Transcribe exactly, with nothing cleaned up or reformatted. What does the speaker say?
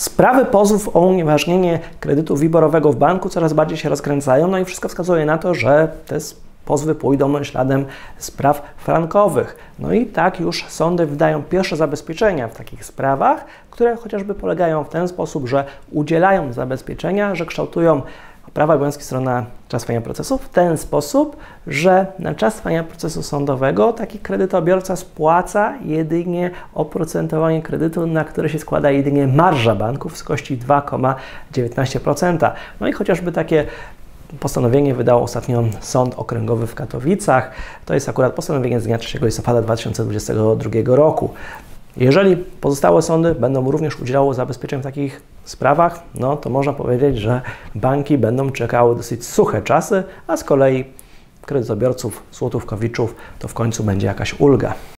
Sprawy pozwów o unieważnienie kredytu WIBOR-owego w banku coraz bardziej się rozkręcają, no i wszystko wskazuje na to, że te pozwy pójdą śladem spraw frankowych. No i tak już sądy wydają pierwsze zabezpieczenia w takich sprawach, które chociażby polegają w ten sposób, że udzielają zabezpieczenia, że kształtują prawa i obowiązki strony na czas trwania procesu w ten sposób, że na czas trwania procesu sądowego taki kredytobiorca spłaca jedynie oprocentowanie kredytu, na które się składa jedynie marża banku w wysokości dwa przecinek dziewiętnaście procent. No i chociażby takie postanowienie wydał ostatnio Sąd Okręgowy w Katowicach. To jest akurat postanowienie z dnia trzeciego listopada dwa tysiące dwudziestego drugiego roku. Jeżeli pozostałe sądy będą również udzielały zabezpieczeń w takich sprawach, no to można powiedzieć, że banki będą czekały dosyć suche czasy, a z kolei kredytobiorców, złotówkowiczów to w końcu będzie jakaś ulga.